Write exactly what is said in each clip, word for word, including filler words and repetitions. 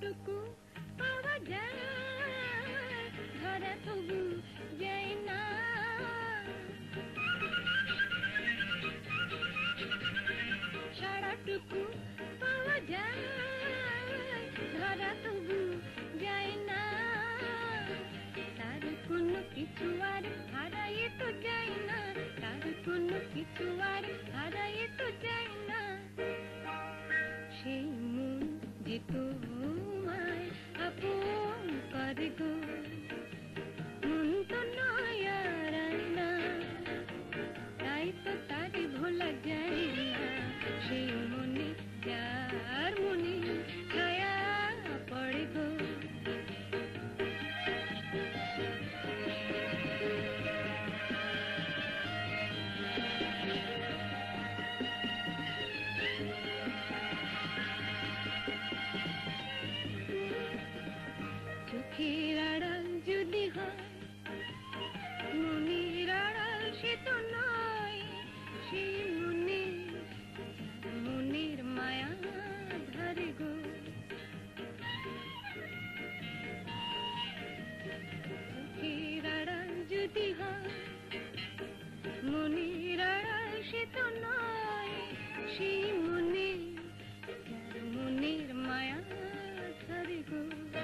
টুকু পাওয়া যায় ধরা তবু যায় না সারাটুকু পাওয়া যায় ধরা তবু যায় না তার কোনো কিছু আর হারাই তো যায় না তার কোনো কিছু আর হারাই তো যায় না সেই মন যে তোমায় আপন করে গো মন তো নয় আর আয়না তাই তো তারে ভোলা যায় না সেই মনে যার মনে ছায়া পড়ে গো চোখের আড়াল যদি হয় মনের আড়াল সে তো নয় সেই মনে মনের মায়া ধরে গো চোখের আড়াল যদি হয় মনের আড়াল সে তো নয় সেই মনে মনের মায়া ধরে গো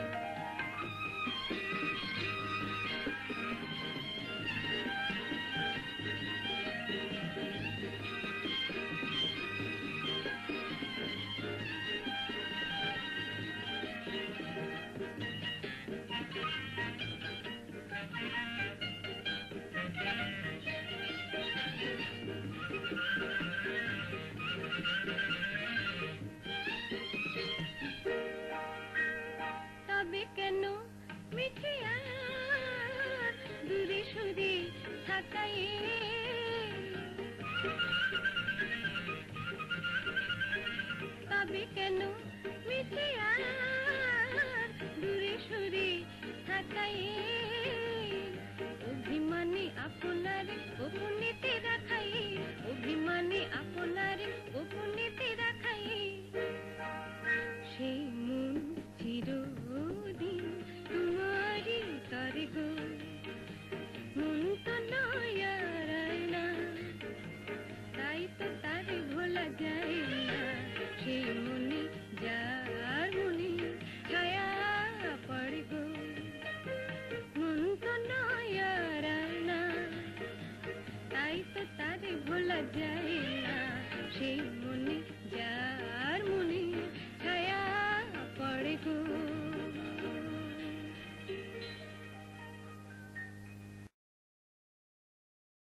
তবে কেন মিঠে আর দূরে সরে থাকাই তবে কেন মিঠে আর দূরে সরে থাকাই অভিমানে আপনার গোপনীতে রাখাই অভিমানে আপনার গোপনে